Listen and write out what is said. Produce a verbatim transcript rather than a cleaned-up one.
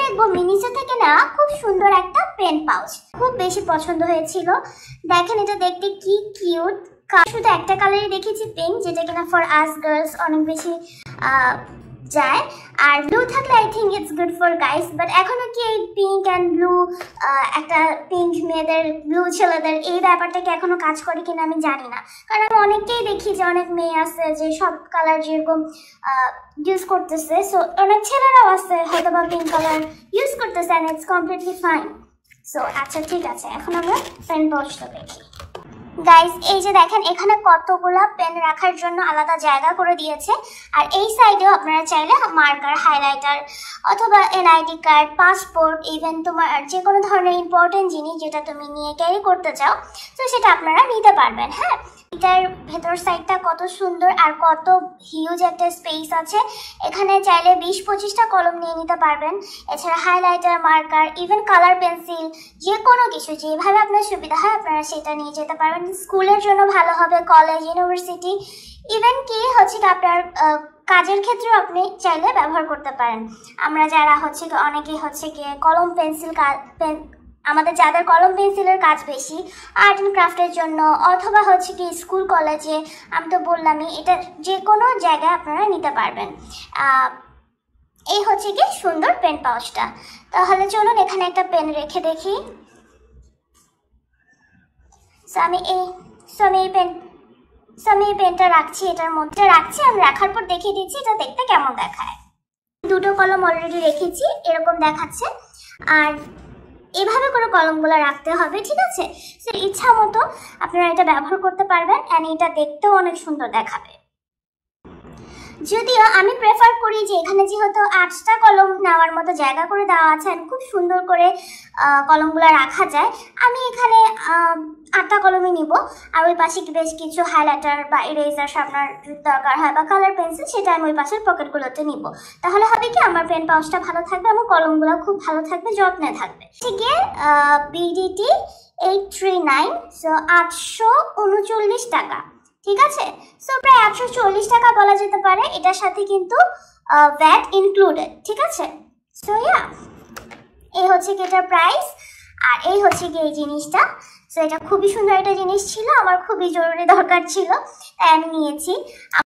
দেখবো মিনিসো থেকে না খুব সুন্দর একটা পেন পাউচ, খুব বেশি পছন্দ হয়েছিল। দেখেন এটা দেখতে কি কিউট। শুধু একটা কালারই দেখেছি পিঙ্ক, যেটা কিনা ফর আস গার্লস অনেক বেশি যায়, আর ব্লু থাকলে I think it's good for guys. But এখনো কি এই পিঙ্ক অ্যান্ড ব্লু, একটা পিঙ্ক মেয়েদের ব্লু ছেলেদের, এই ব্যাপারটা কি এখনো কাজ করে কিনা আমি জানি না। কারণ আমি অনেককেই দেখি যে অনেক মেয়ে আছে যে সব কালার যেরকম ইউজ করতেছে, সো অনেক ছেলেরাও আছে হয়তো বা পিঙ্ক কালার ইউজ করতেছে, and it's completely fine. So আচ্ছা ঠিক আছে, এখন আমরা পেন পাউচটা দেখি। গাইস এই যে দেখেন এখানে কতগুলা পেন রাখার জন্য আলাদা জায়গা করে দিয়েছে, আর এই সাইডেও আপনারা চাইলে মার্কার, হাইলাইটার অথবা এনআইডি কার্ড, পাসপোর্ট, ইভেন তোমার যে কোনো ধরনের ইম্পর্টেন্ট জিনিস যেটা তুমি নিয়ে ক্যারি করতে চাও, তো সেটা আপনারা নিতে পারবেন। হ্যাঁ, এটার ভেতর সাইডটা কত সুন্দর আর কত হিউজ একটা স্পেস আছে। এখানে চাইলে বিশ পঁচিশটা কলম নিয়ে নিতে পারবেন। এছাড়া highlighter, marker, even colour pencil, যে কোনো কিছু যেভাবে আপনার সুবিধা হয় আপনারা সেটা নিয়ে যেতে পারবেন। স্কুলের জন্য ভালো হবে, কলেজ, ইউনিভার্সিটি, ইভেন কি হচ্ছে কি আপনার কাজের ক্ষেত্রেও আপনি চাইলে ব্যবহার করতে পারেন। আমরা যারা হচ্ছে অনেকেই হচ্ছে গিয়ে কলম পেন্সিল, আমাদের যাদের কলম পেন্সিলের কাজ বেশি আর্ট অ্যান্ড ক্রাফটের জন্য, অথবা হচ্ছে কি স্কুল কলেজে, আমি তো বললামই এটা যে কোনো জায়গায় আপনারা নিতে পারবেন। এই হচ্ছে কি সুন্দর পেন পাউচটা। তাহলে চলুন এখানে একটা পেন রেখে দেখি। সো আমি এই সো আমি এই পেন সো আমি এই পেনটা রাখছি, এটার মধ্যে রাখছি। আমি রাখার পর দেখিয়ে দিচ্ছি এটা দেখতে কেমন দেখায়। দুটো কলম অলরেডি রেখেছি, এরকম দেখাচ্ছে। আর এভাবে করে কলমগুলো রাখতে হবে, ঠিক আছে? সো ইচ্ছা মতো আপনারা এটা ব্যবহার করতে পারবেন, অ্যান্ড এটা দেখতেও অনেক সুন্দর দেখাবে। যদিও আমি প্রেফার করি যে এখানে যেহেতু আটটা কলম নেওয়ার মতো জায়গা করে দেওয়া আছে, খুব সুন্দর করে কলমগুলো রাখা যায়, আমি এখানে আটটা কলমই নিব। আর ওই পাশে বেশ কিছু হাইলাইটার বা ইরেজার আপনার দরকার হয়, বা কালার পেন্সিল, সেটা আমি ওই পাশের পকেটগুলোতে নিব। তাহলে হবে কি আমার পেন পাউচটা ভালো থাকবে, আমার কলমগুলো খুব ভালো থাকবে, যত্নে থাকবে। ঠিক আছে, BDT eight three nine, so আটশো উনচল্লিশ টাকা, ঠিক আছে? সো প্রায় আটশো চল্লিশ টাকা বলা যেতে পারে, এটার সাথে কিন্তু ভ্যাট ইনক্লুডেড, ঠিক আছে? সো ইয়া, এই হচ্ছে কি এটার প্রাইস, আর এই হচ্ছে কি এই জিনিসটা। সো এটা খুবই সুন্দর একটা জিনিস ছিল, আমার খুবই জরুরি দরকার ছিল, তাই আমি নিয়েছি।